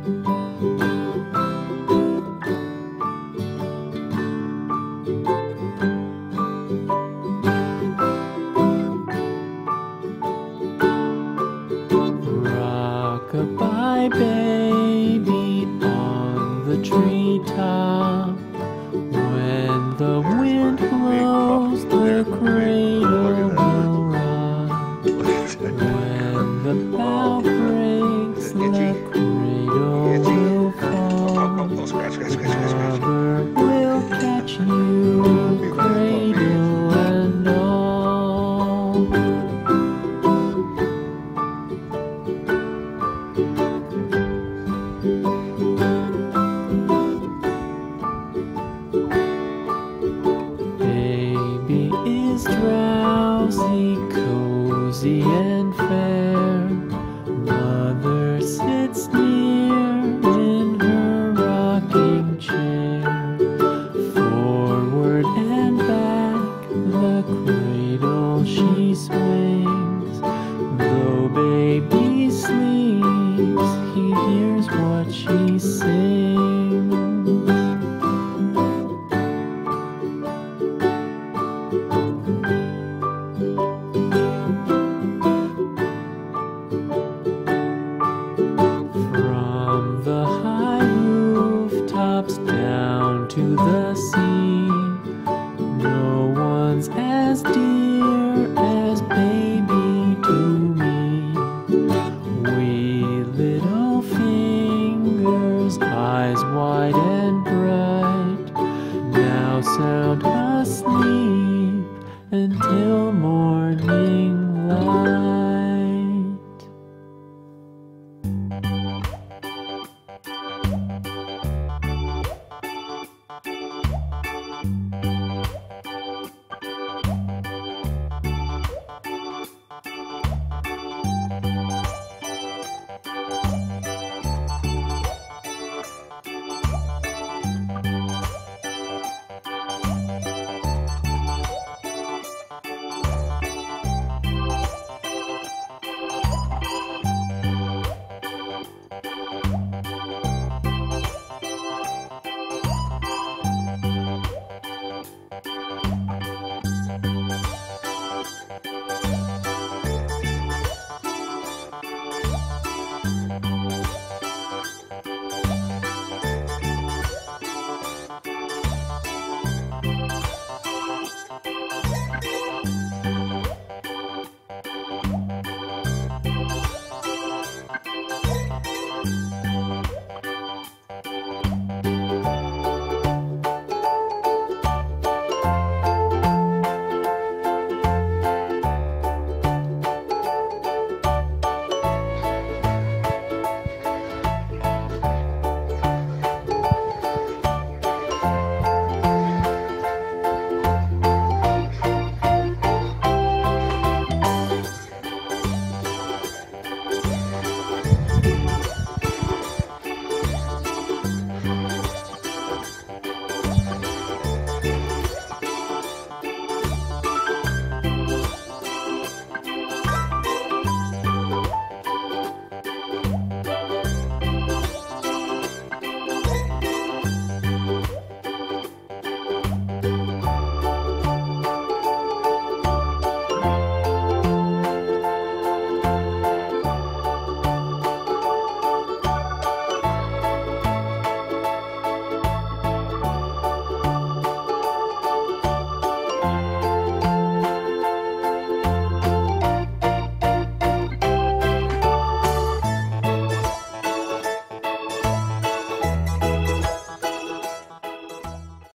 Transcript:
Rock-a-bye, baby, on the treetop. When the wind blows, the cradle will rock. When the bough breaks, the cradle will fall. Mother will catch you, cradle and all. Baby is drowsy, cozy and fair. Mother sits near in her rocking chair. Forward and back, the cradle she swings. Though baby sleeps, he hears what she sings. From the high rooftops down to the sea, no one's as dear as baby to me. Wee little fingers, eyes wide and bright, now sound asleep until morning light.